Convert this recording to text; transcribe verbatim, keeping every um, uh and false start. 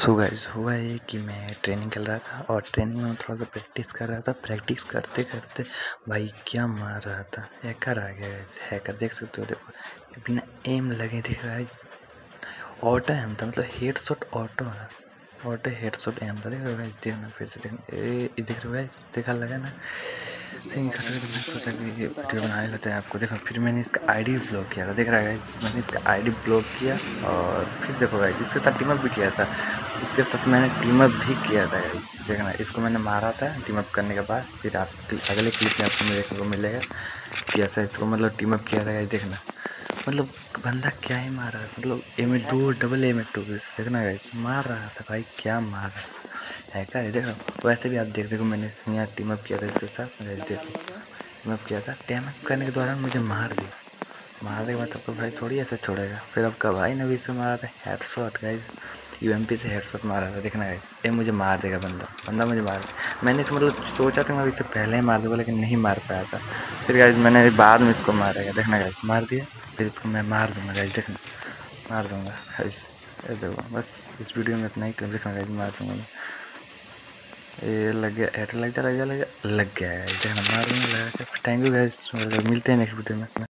So guys हुआ ये कि मैं ट्रेनिंग कर रहा था और ट्रेनिंग में थोड़ा सा प्रैक्टिस कर रहा था। प्रैक्टिस करते करते भाई क्या मार रहा था, हैकर आ गया गाइस। हैकर देख सकते हो, देखो बिना एम लगे दिख रहा है, ऑटो एम था, मतलब हेड शॉट ऑटो है, ऑटो हेड शॉट एम था। देख रहे हो गाइस, देखना फिर से देखना, ए देख रहे हो गाइस, देखा लगा ना सही खा सकते। मैं सोचा कि ये वीडियो बनाने लेते हैं आपको। देखो फिर मैंने इसका आईडी ब्लॉक किया था, देख रहा है गाइस, मैंने इसका आईडी ब्लॉक किया और फिर देखो गाइस इसके साथ टीम अप भी किया था, इसके साथ मैंने टीम अप भी किया था गाइस। देखना इसको मैंने मारा था टीम अप करने के बाद, फिर आप अगले क्लिप में आपको देखने को मिलेगा कि ऐसा इसको मतलब टीम अप किया था गाइस। देखना मतलब बंदा क्या ही मार रहा था, मतलब M eight two double M eight two देखना गाइस, मार रहा था भाई, क्या मार रहा है क्या देख रहा हूँ। वैसे भी आप देख देखो मैंने यहाँ टीम अप किया था इसके साथ, देखो टीम अप किया था। टीम अप करने के दौरान मुझे मार दिया, मारने के बाद आपको भाई थोड़ी ऐसे छोड़ेगा। फिर आपका भाई ने भी इसे मारा था हेड शॉट गाइस, यूएमपी से हेड शॉट मारा था। देखना गाइस ये मुझे मार देगा, बंदा बंदा मुझे मार देगा। मैंने इसे मतलब सोचा था मैं इससे पहले ही मार दूँगा, लेकिन नहीं मार पाया था। फिर गाइस मैंने बाद में इसको मारेगा, देखना गाइस मार दिया, फिर इसको मैं मार दूँगा गाइस, देखना मार दूँगा गाइस। ये देखो बस इस वीडियो में इतना ही क्लिप, देखना गाइस मार दूँगा मैं। ये लग गया, हेड लग जा लग जा लग जा लग गया गाइस, देखना मार दूँगा लगा के। थैंक यू गाइस, मिलते हैं नेक्स्ट वीडियो में।